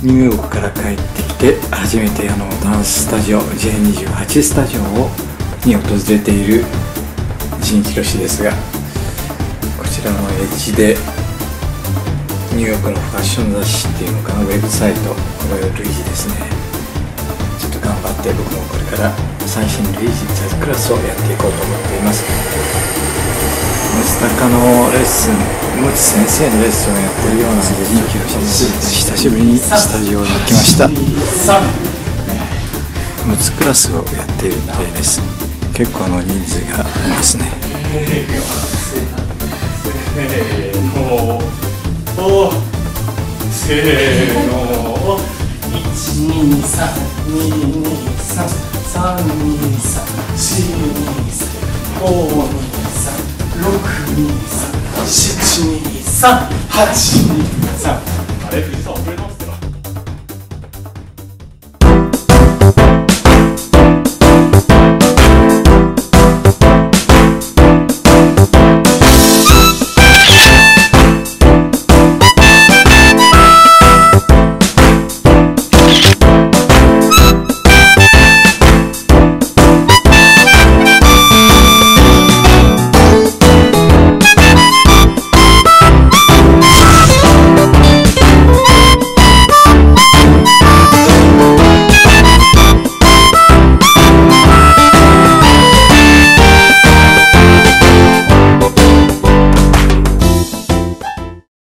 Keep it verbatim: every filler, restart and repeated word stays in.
ニューヨークから帰ってきて初めてあのダンススタジオ ジェイにじゅうはち スタジオをに訪れている陣博ですが、こちらのエッジでニューヨークのファッション雑誌っていうのかな、ウェブサイト、これ類似ですね。ちょっと頑張って僕もこれから最新類似ジャズクラスをやっていこうと思っています。ムツタカのレッスン、ムツ先生のレッスンをやってるような陣博です。久しぶりにスタジオに来ました。ムツクラスをやっているみたいです。結構の人数がいますね。 せーのおせーのいちにさんににさんさんにさんよんにさんごにさんろくにさんしちにさんはちにさんあれ藤井さん遅れ